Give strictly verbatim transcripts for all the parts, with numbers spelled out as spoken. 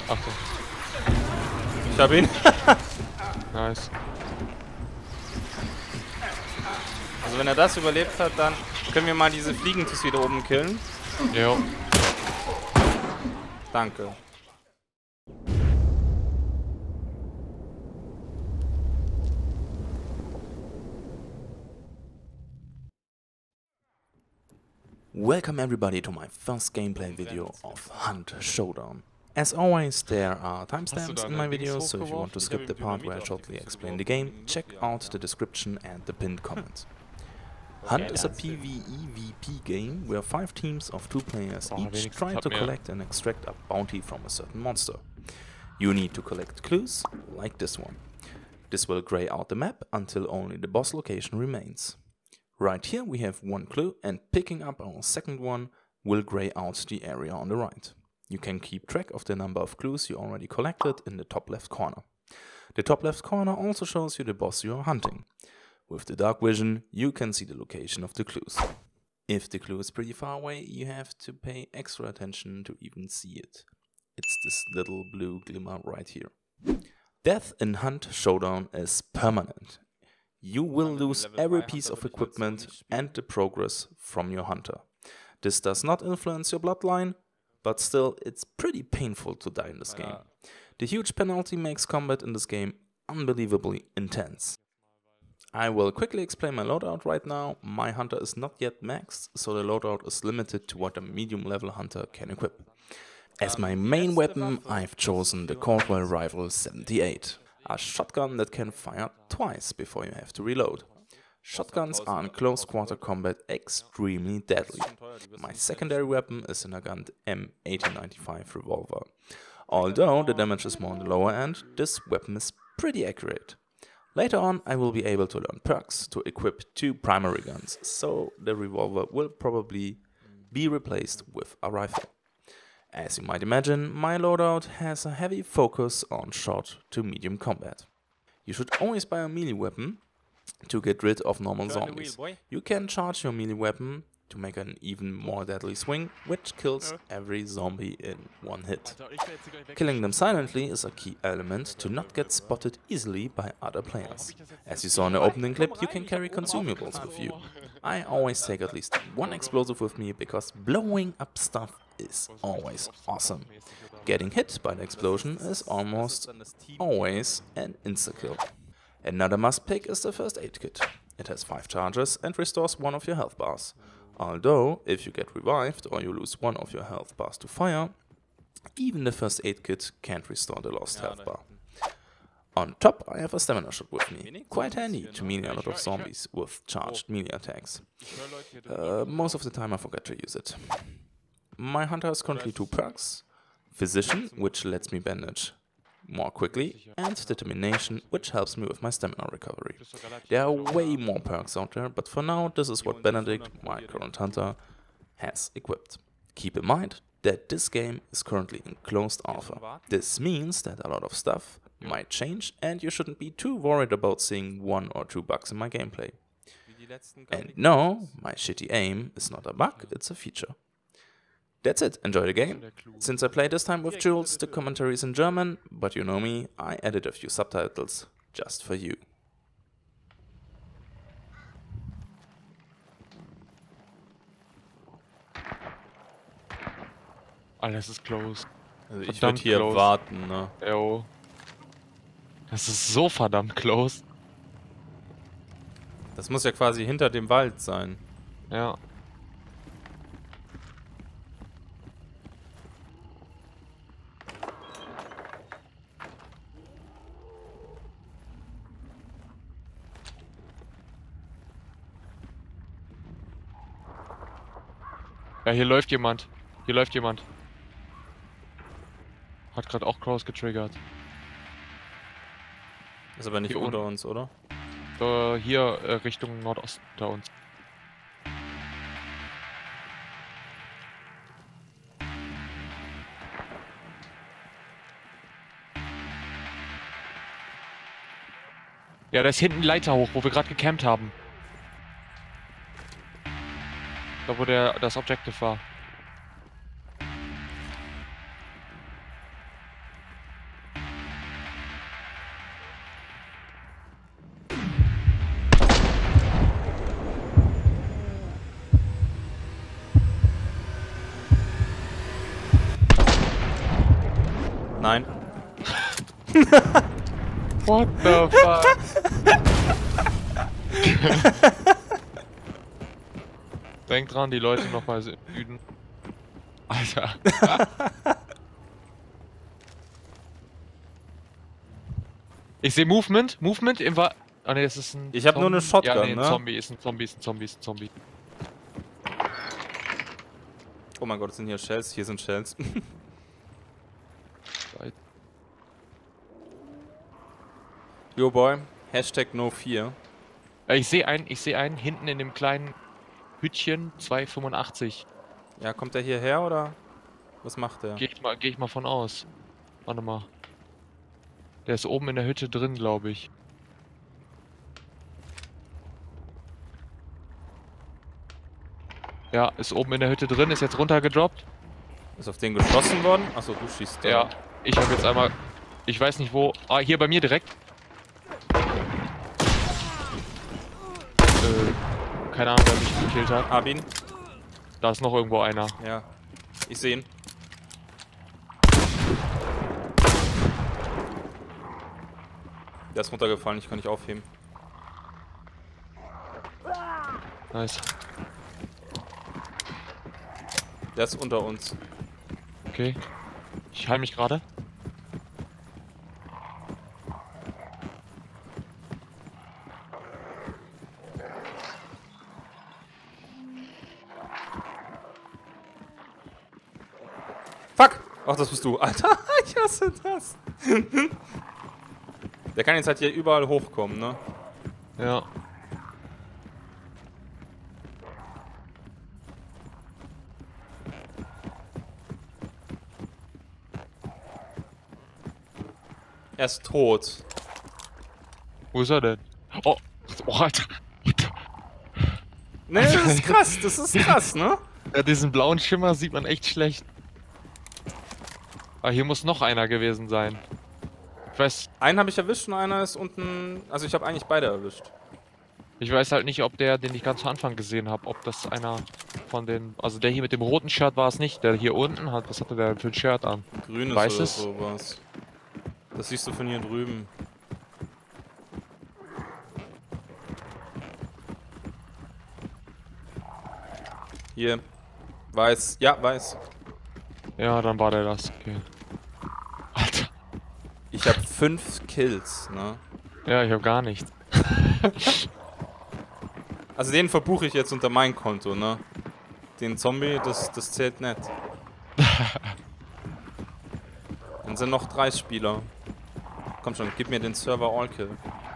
Achtung. Ich hab ihn. Nice. Also wenn er das überlebt hat, dann können wir mal diese Fliegentis wieder oben killen. Jo. Danke. Welcome everybody to my first gameplay video of Hunt Showdown. As always, there are timestamps in my videos, so if you want to skip the part where I shortly explain the game, check out the description and the pinned comment. Hunt is a PvEvP game where five teams of two players each try to collect and extract a bounty from a certain monster. You need to collect clues, like this one. This will grey out the map until only the boss location remains. Right here we have one clue, and picking up our second one will grey out the area on the right. You can keep track of the number of clues you already collected in the top left corner. The top left corner also shows you the boss you are hunting. With the dark vision, you can see the location of the clues. If the clue is pretty far away, you have to pay extra attention to even see it. It's this little blue glimmer right here. Death in Hunt Showdown is permanent. You will lose every piece of equipment and the progress from your hunter. This does not influence your bloodline, but still it's pretty painful to die in this game. The huge penalty makes combat in this game unbelievably intense. I will quickly explain my loadout right now. My hunter is not yet maxed, so the loadout is limited to what a medium level hunter can equip. As my main weapon, I've chosen the Caldwell Rifle seventy-eight. A shotgun that can fire twice before you have to reload. Shotguns are in close quarter combat extremely deadly. My secondary weapon is a Nagant M eighteen ninety-five revolver. Although the damage is more on the lower end, this weapon is pretty accurate. Later on I will be able to learn perks to equip two primary guns, so the revolver will probably be replaced with a rifle. As you might imagine, my loadout has a heavy focus on short to medium combat. You should always buy a melee weapon to get rid of normal zombies. You can charge your melee weapon to make an even more deadly swing, which kills every zombie in one hit. Killing them silently is a key element to not get spotted easily by other players. As you saw in the opening clip, you can carry consumables with you. I always take at least one explosive with me because blowing up stuff is always awesome. Getting hit by the explosion is almost always an insta-kill. Another must pick is the first aid kit. It has five charges and restores one of your health bars. Although, if you get revived or you lose one of your health bars to fire, even the first aid kit can't restore the lost health bar. On top I have a stamina shot with me, quite handy to melee a lot of zombies with charged melee attacks. Uh, most of the time I forget to use it. My hunter has currently two perks, Physician, which lets me bandage more quickly, and Determination, which helps me with my stamina recovery. There are way more perks out there, but for now this is what Benedict, my current hunter, has equipped. Keep in mind that this game is currently in closed alpha. This means that a lot of stuff might change and you shouldn't be too worried about seeing one or two bugs in my gameplay. And no, my shitty aim is not a bug, it's a feature. That's it, enjoy the game. Since I play this time with Jules, the commentary is in German, but you know me, I added a few subtitles just for you. Alles ist close. Also ich würde hier close. warten, ne? Jo. Das ist so verdammt close. Das muss ja quasi hinter dem Wald sein. Ja. Ja, hier läuft jemand. Hier läuft jemand. Hat gerade auch Cross getriggert. Ist aber nicht hier unter unten. uns, oder? Äh, hier äh, Richtung Nordosten unter uns. Ja, da ist hinten die Leiter hoch, wo wir gerade gecampt haben. Da wo der, das Objective war. Nein. What the fuck? Denk dran, die Leute nochmal üben. Alter. Ich sehe Movement. Movement im Wa... Ah ne, das ist ein... Ich habe nur eine Shotgun, ja, nee, ein ne? Zombie, ist ein Zombie, ist ein Zombie, ist ein Zombie. Oh mein Gott, es sind hier Shells. Hier sind Shells. Yo boy, Hashtag no fear. Ich sehe einen, ich sehe einen hinten in dem kleinen Hütchen, zwei fünfundachtzig. Ja, kommt der hierher oder was macht der? Geh ich mal, geh ich mal von aus. Warte mal. Der ist oben in der Hütte drin, glaube ich. Ja, ist oben in der Hütte drin, ist jetzt runtergedroppt. Ist auf den geschossen worden? Achso, du schießt da. Ja, ich habe jetzt einmal... Ich weiß nicht wo... Ah, hier bei mir direkt. Äh, keine Ahnung, wer mich gekillt hat. Hab ihn. Da ist noch irgendwo einer. Ja, ich sehe ihn. Der ist runtergefallen, ich kann nicht aufheben. Nice. Der ist unter uns. Okay. Ich heile mich gerade. Fuck! Ach, das bist du. Alter, ich hasse das. Der kann jetzt halt hier überall hochkommen, ne? Ja. Er ist tot. Wo ist er denn? Oh, oh Alter. Ne, das ist krass, das ist krass, ne? Ja, diesen blauen Schimmer sieht man echt schlecht. Aber hier muss noch einer gewesen sein. Ich weiß... Einen habe ich erwischt und einer ist unten... Also ich habe eigentlich beide erwischt. Ich weiß halt nicht, ob der, den ich ganz zu Anfang gesehen habe, ob das einer von den... Also der hier mit dem roten Shirt war es nicht. Der hier unten hat... Was hatte der für ein Shirt an? Grünes Weißes? oder sowas. Das siehst du von hier drüben. Hier. Weiß. Ja, weiß. Ja, dann war der das. Okay. Alter. Ich habe fünf Kills, ne? Ja, ich habe gar nichts. Also den verbuche ich jetzt unter mein Konto, ne? Den Zombie, das, das zählt nicht. Dann sind noch drei Spieler. Komm schon, gib mir den Server All-Kill.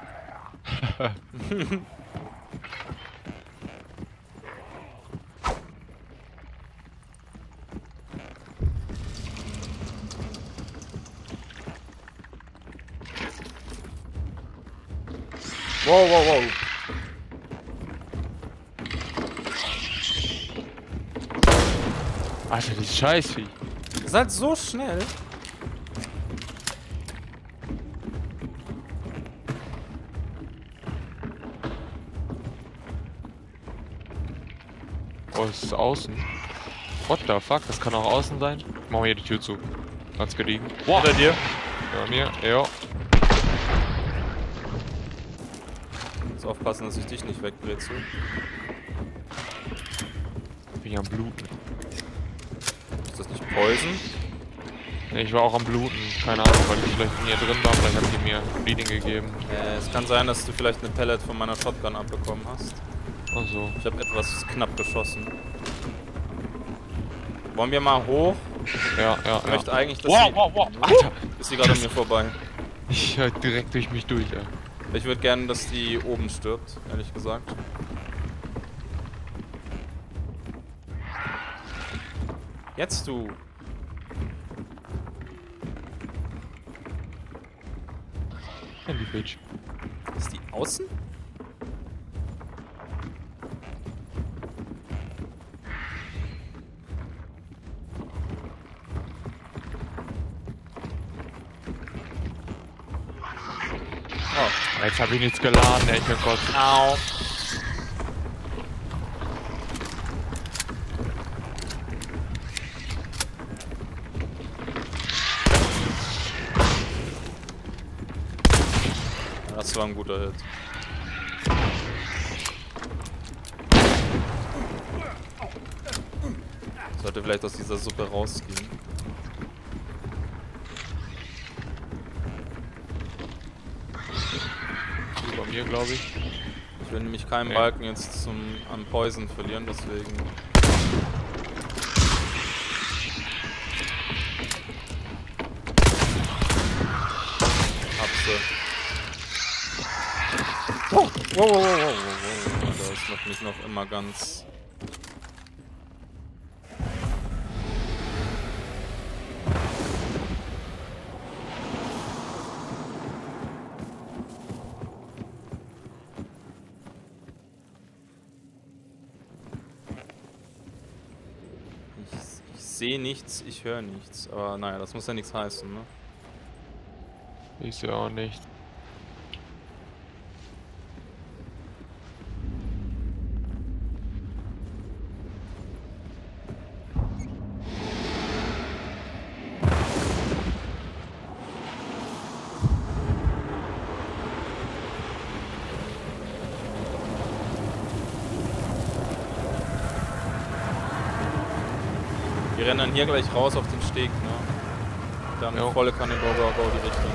Wow, wow, wow. Alter, die Scheißvieh. Das ist halt so schnell. Oh, es ist außen. What the fuck? Das kann auch außen sein. Machen wir hier die Tür zu. Ganz gediegen. Wow. Hinter dir. Ja, mir. Ja. Muss aufpassen, dass ich dich nicht wegbrezel. Bin ich am Bluten. Ist das nicht Poison? Nee, ich war auch am Bluten. Keine Ahnung, weil ich vielleicht in ihr drin war. Vielleicht hat die mir Bleeding gegeben. Äh, es kann sein, dass du vielleicht eine Pellet von meiner Shotgun abbekommen hast. Ach so. Ich habe etwas knapp geschossen. Wollen wir mal hoch? Ja, ja, Ich ja. möchte eigentlich, dass Wow, sie... wow, wow. Alter. Ist sie gerade an mir vorbei. Ich halt direkt durch mich durch, ey. Ich würde gerne, dass die oben stirbt, ehrlich gesagt. Jetzt du. Handy Bitch. Ist die außen? Oh, jetzt habe ich nichts geladen, ey. Ich bin Gott. Au. Das war ein guter Hit. Sollte vielleicht aus dieser Suppe rausgehen. Bei mir, glaube ich. Ich will nämlich keinen Nee. Balken jetzt zum an Poison verlieren, deswegen. Hab sie. Oh, wow, wow, wow, wow, wow. Alter, das macht mich noch immer ganz. Ich, ich sehe nichts, ich höre nichts. Aber naja, das muss ja nichts heißen, ne? Ich sehe auch nicht. Wir rennen dann hier gleich raus auf den Steg, ne? Dann Jo. volle Kanne, go, go, go, die Richtung.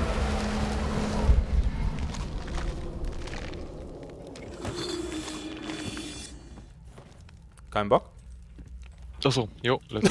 Kein Bock? Achso, jo, let's go.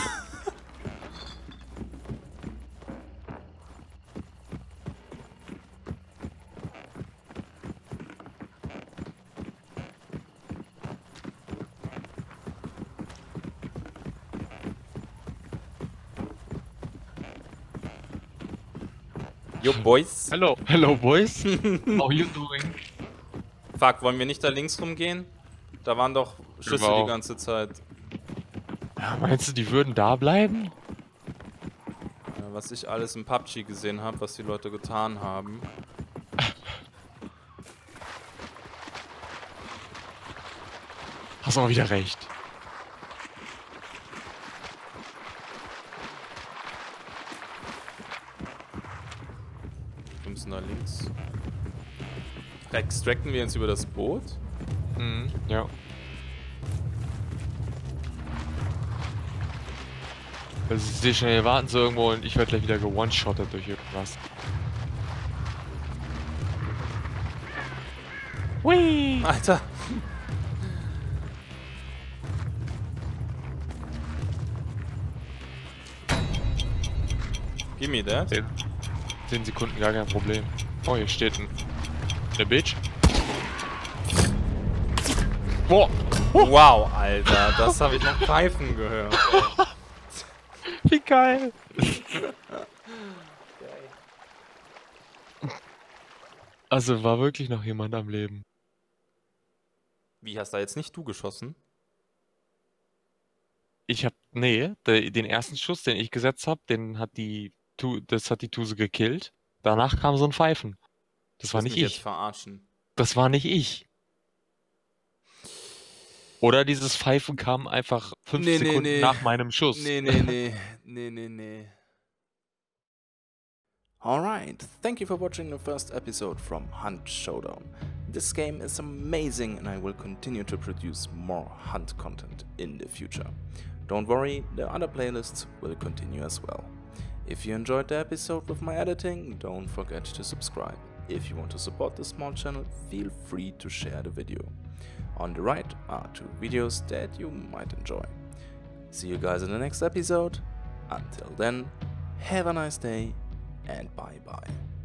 Yo, Boys. Hello, hello boys. How you doing? Fuck, wollen wir nicht da links rumgehen? Da waren doch Schüsse Wow. die ganze Zeit. Ja, meinst du, die würden da bleiben? Ja, was ich alles im P U B G gesehen habe, was die Leute getan haben. Hast aber wieder recht. Wir müssen da links. Extracten wir jetzt über das Boot? Mhm, ja. Also ich sehe schon, hier warten sie irgendwo und ich werde gleich wieder ge-one-shottet durch irgendwas. Hui! Alter! Give me that. Zehn, zehn Sekunden, gar kein Problem. Oh, hier steht ein... eine Bitch. Boah! Wow, Alter, das habe ich noch pfeifen gehört. Wie geil! Also war wirklich noch jemand am Leben. Wie, hast da jetzt nicht du geschossen? Ich hab, nee, de, den ersten Schuss, den ich gesetzt habe, den hat die, Tu, das hat die Tuse gekillt. Danach kam so ein Pfeifen. Das war Willst nicht mich jetzt ich. verarschen. Das war nicht ich. Oder dieses Pfeifen kam einfach fünf Nee, nee, Sekunden nee. nach meinem Schuss. Nee, nee, nee. Nee, nee, nee. Alright, thank you for watching the first episode from Hunt Showdown. This game is amazing and I will continue to produce more Hunt content in the future. Don't worry, the other playlists will continue as well. If you enjoyed the episode with my editing, don't forget to subscribe. If you want to support the small channel, feel free to share the video. On the right are two videos that you might enjoy. See you guys in the next episode. Until then, have a nice day and bye bye.